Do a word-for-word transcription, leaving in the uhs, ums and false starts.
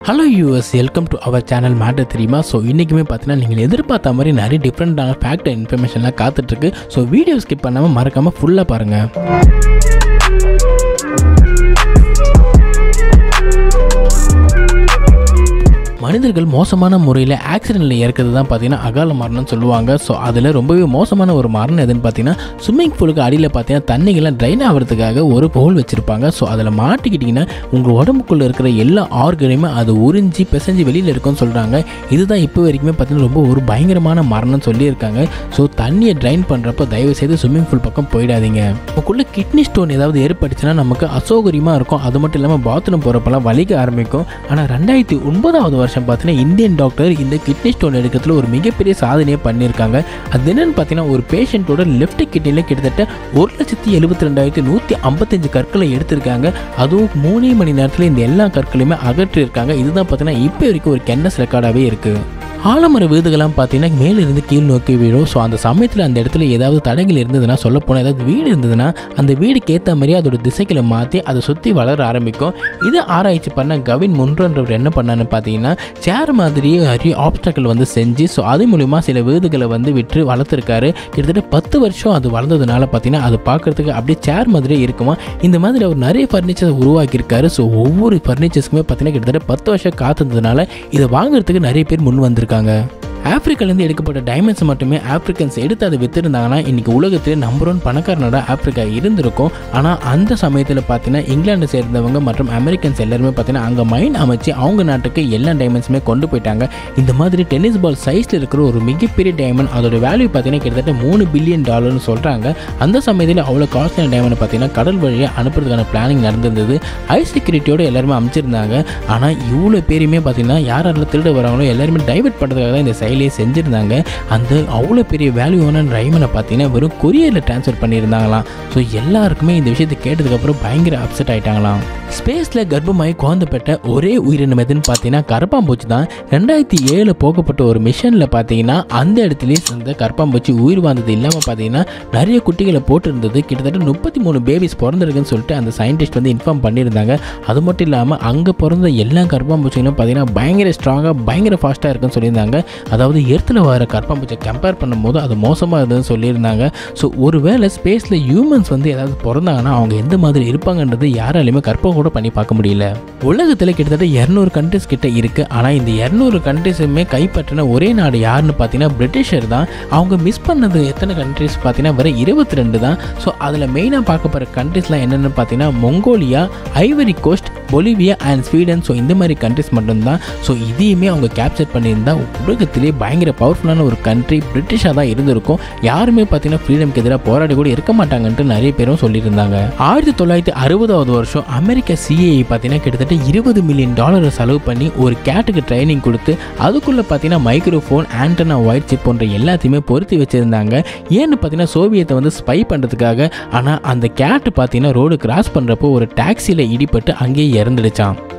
Hello US, welcome to our channel matter தெரியுமா. So இன்றைக்குமே பார்த்தீங்கன்னா நீங்கள் எதிர்பார்த்த மாதிரி நிறைய டிஃப்ரெண்ட்டான ஃபேக்ட் இன்ஃபர்மேஷன்லாம் காத்துட்ருக்கு. ஸோ வீடியோ ஸ்கிப் பண்ணாமல் மறக்காமல் ஃபுல்லாக பாருங்கள். மனிதர்கள் மோசமான முறையில் ஆக்சிடென்ட்டில் இறக்கிறது தான் பார்த்தீங்கன்னா அகால மரணம்னு சொல்லுவாங்க. ஸோ அதில் ரொம்பவே மோசமான ஒரு மரணம் எதுன்னு பார்த்தீங்கன்னா ஸ்விம்மிங் பூலுக்கு அடியில் பார்த்தீங்கன்னா தண்ணிகள்லாம் ட்ரைன் ஆகிறதுக்காக ஒரு ஹோல் வச்சுருப்பாங்க. ஸோ அதில் மாட்டிக்கிட்டிங்கன்னா உங்கள் உடம்புக்குள்ளே இருக்கிற எல்லா ஆர்கனையுமே அது உறிஞ்சி பிசைஞ்சு வெளியில் இருக்குன்னு சொல்கிறாங்க. இதுதான் இப்போ வரைக்குமே பார்த்தீங்கன்னா ரொம்ப ஒரு பயங்கரமான மரணம்னு சொல்லியிருக்காங்க. ஸோ தண்ணியை ட்ரைன் பண்ணுறப்போ தயவுசெய்து ஸ்விம்மிங் பூல் பக்கம் போயிடாதீங்க. நமக்குள்ளே கிட்னி ஸ்டோன் ஏதாவது ஏற்பட்டுச்சுன்னா நமக்கு அசௌகரியமாக இருக்கும். அது மட்டும் இல்லாமல் பாத்ரூம் போகிறப்பெல்லாம் வலிக்க ஆரம்பிக்கும். ஆனால் ரெண்டாயிரத்தி ஒன்பதாவது வருஷம் பார்த்தீங்கன்னா இந்தியன் டாக்டர் இந்த கிட்னி ஸ்டோன் எடுக்கிறதுல ஒரு மிகப்பெரிய சாதனையை பண்ணியிருக்காங்க. அது என்னன்னு பார்த்தீங்கன்னா ஒரு பேஷண்ட்டோட லெஃப்ட் கிட்னியில் கிட்டத்தட்ட ஒரு லட்சத்தி எழுபத்தி ரெண்டாயிரத்தி நூற்றி ஐம்பத்தஞ்சு கற்களை எடுத்திருக்காங்க. அதுவும் மூணே மணி நேரத்தில் இந்த எல்லா கற்களையுமே அகற்றியிருக்காங்க. இதுதான் பார்த்தீங்கன்னா இப்போ வரைக்கும் ஒரு கென்னஸ் ரெக்கார்டாகவே இருக்குது. ஆலமர வீடுகள்லாம் பார்த்தீங்கன்னா மேலிருந்து கீழ் நோக்கி வீழும். ஸோ அந்த சமயத்தில் அந்த இடத்துல ஏதாவது தடைகள் இருந்ததுன்னா, சொல்ல போனால் ஏதாவது வீடு இருந்ததுன்னா அந்த வீடுக்கு ஏற்ற மாதிரி அதோட திசைகளை மாற்றி அதை சுற்றி வளர ஆரம்பிக்கும். இதை ஆராய்ச்சி பண்ண கவின் முன்ரோன்றவர் என்ன பண்ணான்னு பார்த்தீங்கன்னா சேர் மாதிரியே நிறைய ஆப்ஸ்டக்கிள் வந்து செஞ்சு ஸோ அது மூலிமா சில வீடுகளை வந்து விட்டு வளர்த்துருக்காரு. கிட்டத்தட்ட பத்து வருஷம் அது வளர்ந்ததுனால பார்த்தீங்கன்னா அது பார்க்குறதுக்கு அப்படியே சேர் மாதிரியே இருக்குமா. இந்த மாதிரி அவர் நிறைய ஃபர்னிச்சர் உருவாக்கியிருக்காரு. ஸோ ஒவ்வொரு ஃபர்னிச்சர்ஸுக்குமே பார்த்தீங்கன்னா கிட்டத்தட்ட பத்து வருஷம் காத்திருந்ததுனால இதை வாங்குறதுக்கு நிறைய பேர் முன் வந்திருக்காங்க. ஆப்பிரிக்காலேருந்து எடுக்கப்பட்ட டைமண்ட்ஸ் மட்டுமே ஆப்பிரிக்கன்ஸ் எடுத்து அதை விற்றுருந்தாங்கன்னா இன்றைக்கி உலகத்தில் நம்பர் ஒன் பணக்கார நாடாக ஆப்பிரிக்கா இருந்திருக்கும். ஆனால் அந்த சமயத்தில் பார்த்தீங்கன்னா இங்கிலாண்டை சேர்ந்தவங்க மற்றும் அமெரிக்கன்ஸ் எல்லாருமே பார்த்தீங்கன்னா அங்கே மைன் அமைச்சு அவங்க நாட்டுக்கு எல்லா டைமண்ட்ஸுமே கொண்டு போயிட்டாங்க. இந்த மாதிரி டென்னிஸ் பால் சைஸில் இருக்கிற ஒரு மிகப்பெரிய டைமண்ட் அதோட வேல்யூ பார்த்தீங்கன்னா கிட்டத்தட்ட மூணு பில்லியன் டாலர்னு சொல்கிறாங்க. அந்த சமயத்தில் அவ்வளோ காஸ்ட்லியான டைமண்ட் பார்த்தீங்கன்னா கடல் வழியாக அனுப்புறதுக்கான பிளானிங் நடந்திருந்தது. ஹை செக்யூரிட்டியோடு எல்லாருமே அமைச்சிருந்தாங்க. ஆனால் இவ்வளோ பேருமே பார்த்தீங்கன்னா யார் யாரெல்லாம் திருட வராங்களோ எல்லாருமே டைவர்ட் பண்ணுறதுக்காக தான் இந்த செயல் செஞ்சிருந்தாங்க. அந்த அவ்வளோ பெரிய வேல்யூவான டைமண்டை பார்த்தீங்கன்னா வெறும் கொரியரில் டிரான்ஸ்ஃபர் பண்ணியிருந்தாங்களாம். ஸோ எல்லாருக்குமே இந்த விஷயத்தை கேட்டதுக்கப்புறம் பயங்கர அப்செட் ஆகிட்டாங்களாம். ஸ்பேஸில் கர்ப்பமாகி குழந்தை பெற்ற ஒரே உயிரினம் எதுன்னு பார்த்தீங்கன்னா கரப்பாம்பூச்சி தான். ரெண்டாயிரத்தி ஏழில் போகப்பட்ட ஒரு மிஷனில் பார்த்தீங்கன்னா அந்த இடத்துலேயே அந்த கரப்பாம்பூச்சி உயிர் வாழ்ந்தது இல்லாமல் பார்த்தீங்கன்னா நிறைய குட்டிகளை போட்டிருந்தது. கிட்டத்தட்ட முப்பத்தி மூணு பேபிஸ் பிறந்திருக்குன்னு சொல்லிட்டு அந்த சயின்டிஸ்ட் வந்து இன்ஃபார்ம் பண்ணியிருந்தாங்க. அது மட்டும் இல்லாமல் அங்கே பிறந்த எல்லா கரப்பாம்பூச்சிகளும் பார்த்தீங்கன்னா பயங்கர ஸ்ட்ராங்காக பயங்கர ஃபாஸ்ட்டாக இருக்குன்னு சொல்லியிருந்தாங்க. அதாவது எர்த்தில் வர கரப்பாம்பூச்சியை கம்பேர் பண்ணும்போது அது மோசமாக இருந்ததுன்னு சொல்லியிருந்தாங்க. ஸோ ஒரு வேளை ஸ்பேஸில் ஹியூமன்ஸ் வந்து ஏதாவது பிறந்தாங்கன்னா அவங்க எந்த மாதிரி இருப்பாங்கன்றது யாராலையுமே கற்பனை கூட பண்ணி பார்க்க முடியல. உலகத்தில் கிட்டத்தட்ட இரநூறு கண்ட்ரிஸ் கிட்ட இருக்குது. ஆனால் இந்த இரநூறு கண்ட்ரிஸுமே கைப்பற்றின ஒரே நாடு யாருன்னு பார்த்தீங்கன்னா பிரிட்டிஷர் தான். அவங்க மிஸ் பண்ணது எத்தனை கண்ட்ரிஸ் பார்த்தீங்கன்னா வர இருபத்தி ரெண்டு தான். ஸோ அதில் மெயினாக பார்க்கப்படுற கண்ட்ரிஸ்லாம் என்னென்னு பார்த்தீங்கன்னா Mongolia, Ivory Coast, Bolivia and Sweden. So இந்த மாதிரி கண்ட்ரிஸ் மட்டும்தான். ஸோ இதையுமே அவங்க கேப்சர் பண்ணியிருந்தால் உலகத்திலே பயங்கர பவர்ஃபுல்லான ஒரு கண்ட்ரி பிரிட்டிஷாக தான் இருந்திருக்கும். யாருமே பார்த்தீங்கன்னா ஃப்ரீடம்க்கு எதிராக போராடி கூட இருக்க மாட்டாங்கன்ட்டு நிறைய பேரும் சொல்லியிருந்தாங்க. ஆயிரத்தி தொள்ளாயிரத்தி அறுபதாவது வருஷம் அமெரிக்க சிஏஐ பார்த்தீங்கன்னா கிட்டத்தட்ட இருபது மில்லியன் டாலரை செலவு பண்ணி ஒரு கேட்டுக்கு ட்ரைனிங் கொடுத்து அதுக்குள்ளே பார்த்தீங்கன்னா மைக்ரோஃபோன், ஆண்டனா, ஒயிட் சிப் போன்ற எல்லாத்தையுமே பொருத்தி வச்சுருந்தாங்க. ஏன்னு பார்த்தீங்கன்னா சோவியத்தை வந்து ஸ்பை பண்ணுறதுக்காக. ஆனால் அந்த கேட்டு பார்த்தீங்கன்னா ரோடு கிராஸ் பண்ணுறப்போ ஒரு டாக்ஸியில் இடிப்பட்டு அங்கேயே இறந்துடுச்சான்.